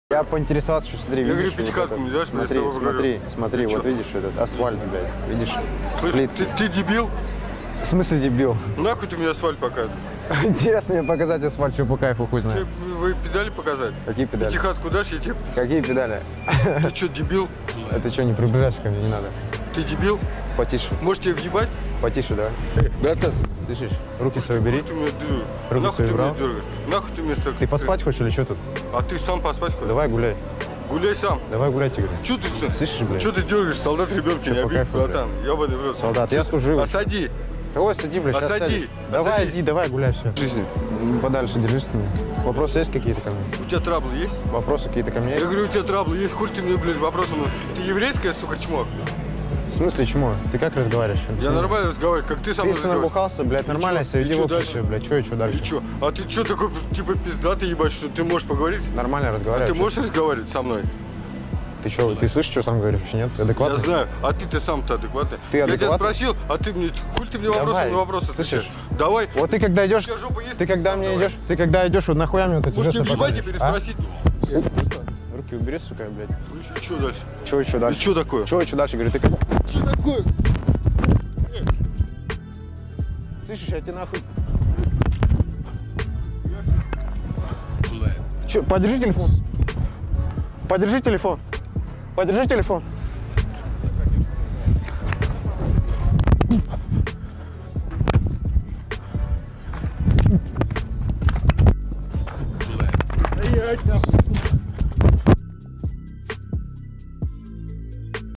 Я поинтересовался, что смотри, Я видишь, говорю, пятихатку мне дашь? смотри, вот видишь этот асфальт, блядь, видишь? Слышь, ты дебил? В смысле дебил? Нахуй ты мне асфальт показываешь? Интересно мне показать асфальт, что по кайфу хуй знает. Вы педали показать? Какие педали? Пятихатку дашь, я тебе... Какие педали? Ты что, дебил? Это что, не приближайся ко мне, не надо. Ты дебил? Потише, Можешь тебе въебать? потише, давай. Братан, Слышишь? Руки свои бери. ты меня дергаешь? Руки Нахуй свои ты брал? меня дергаешь? Нахуй ты меня так... Ты поспать хочешь или что тут? А ты сам поспать хочешь? Давай гуляй. Гуляй сам. Давай гулять, тебе говорю. Чё ты... Слышишь, блядь? Чё ты дергаешь? Солдат ребенка Чё, не по обидь, кайфу, братан. Ёбаный в рот. Солдат, я служил. Осади. Кого сади, блядь, сейчас Осади. сядешь. Давай, Осади. иди, давай гуляй, все. Жизни. Подальше держись ты меня. Вопросы есть какие-то ко мне? У тебя траблы есть? Вопросы какие-то ко мне Я есть? говорю, у тебя траблы есть. Хуй ты мне, блядь, вопросом... Ты еврейская, сука, чмо? В смысле, чему? Ты как разговариваешь? Я Объясни. нормально разговариваю, как ты со Ты мной если разговариваешь. набухался, блядь, И нормально чё? себя И веди в чё обществе, дальше? блядь. Что и что дальше? И чё? А ты чё такой, типа, пиздатый, ебать, что ты можешь поговорить? Нормально Ты разговариваешь. можешь разговаривать со мной? Ты что, ты слышишь, что сам говоришь, вообще нет? Адекватно? Я знаю. А ты сам-то адекватный? Ты Я тебя адекватный? спросил, а ты мне... Хуй ты мне Давай, вопросы на вопросы слышишь? отвечаешь? Давай. Вот ты когда идешь, У тебя жопа есть? ты когда Сам мне давай. идешь, ты когда идешь, вот нахуя мне вот эти Можешь жесты тебе въебать и показываешь, переспросить? а? Руки убери, сука, блядь. Слышь, и чё дальше? Чего еще дальше? И чё такое? Чего дальше? Говорю, ты когда... Чё такое? Слышишь, я тебе нахуй... Че, подержи телефон. Подержи телефон. Подержи телефон.